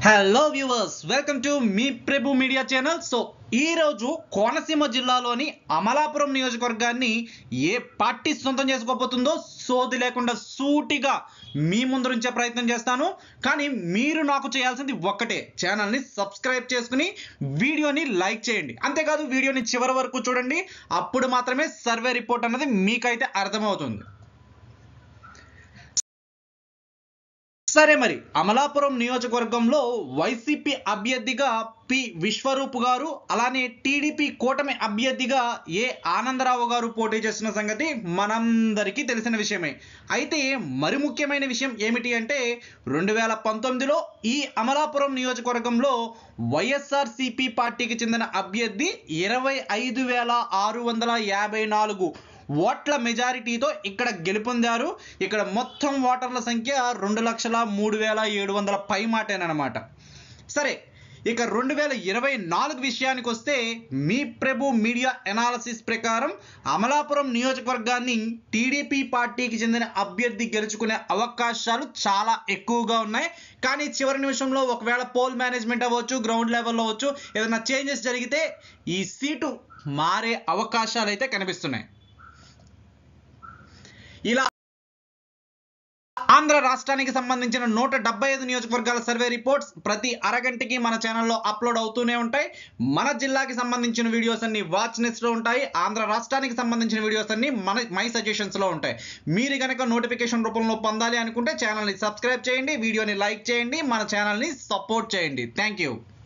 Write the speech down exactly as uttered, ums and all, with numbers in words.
Hello viewers, welcome to మీ Prabhu media channel. So ఈరోజు కోనసీమ జిల్లాలోని అమలాపురం నియోజకవర్గాన్ని ఏ పార్టీ సొంతం చేసుకోబోతుందో సోది లేకుండా సూటిగా మీ ముందు నుంచే ప్రయత్నం చేస్తాను. కానీ మీరు నాకు చేయాల్సింది ఒక్కటే, ఛానల్ని సబ్స్క్రైబ్ చేసుకుని వీడియోని లైక్ చేయండి. అంతేకాదు వీడియోని చివరి వరకు చూడండి, అప్పుడు మాత్రమే సర్వే రిపోర్ట్ అన్నది మీకైతే అర్థమవుతుంది. సరే, మరి అమలాపురం నియోజకవర్గంలో వైసీపీ అభ్యర్థిగా పి విశ్వరూప్ గారు, అలానే టీడీపీ కూటమి అభ్యర్థిగా ఏ ఆనందరావు గారు పోటీ చేస్తున్న సంగతి మనందరికీ తెలిసిన విషయమే. అయితే మరి ముఖ్యమైన విషయం ఏమిటి అంటే, రెండు వేల పంతొమ్మిదిలో ఈ అమలాపురం నియోజకవర్గంలో వైఎస్ఆర్సీపీ పార్టీకి చెందిన అభ్యర్థి ఇరవై ఐదు వేల ఆరు వందల యాభై నాలుగు ఓట్ల మెజారిటీతో ఇక్కడ గెలుపొందారు. ఇక్కడ మొత్తం ఓటర్ల సంఖ్య రెండు లక్షల మూడు వేల ఏడు వందల పై మాటేనమాట. సరే, ఇక రెండు వేల ఇరవై నాలుగు విషయానికి వస్తే, మీ ప్రభు మీడియా ఎనాలసిస్ ప్రకారం అమలాపురం నియోజకవర్గాన్ని టీడీపీ పార్టీకి చెందిన అభ్యర్థి గెలుచుకునే అవకాశాలు చాలా ఎక్కువగా ఉన్నాయి. కానీ చివరి నిమిషంలో ఒకవేళ పోల్ మేనేజ్మెంట్ అవ్వచ్చు, గ్రౌండ్ లెవెల్లో అవ్వచ్చు, ఏదైనా చేంజెస్ జరిగితే ఈ సీటు మారే అవకాశాలు అయితే కనిపిస్తున్నాయి. ఇలా ఆంధ్ర రాష్ట్రానికి సంబంధించిన నూట డెబ్బై ఐదు నియోజకవర్గాల సర్వే రిపోర్ట్స్ ప్రతి అరగంటకి మన ఛానల్లో అప్లోడ్ అవుతూనే ఉంటాయి. మన జిల్లాకి సంబంధించిన వీడియోస్ అన్ని వాచ్ లిస్ట్లో ఉంటాయి. ఆంధ్ర రాష్ట్రానికి సంబంధించిన వీడియోస్ అన్ని మన మై సజెషన్స్లో ఉంటాయి. మీరు కనుక నోటిఫికేషన్ రూపంలో పొందాలి అనుకుంటే ఛానల్ని సబ్స్క్రైబ్ చేయండి, వీడియోని లైక్ చేయండి, మన ఛానల్ని సపోర్ట్ చేయండి. Thank you.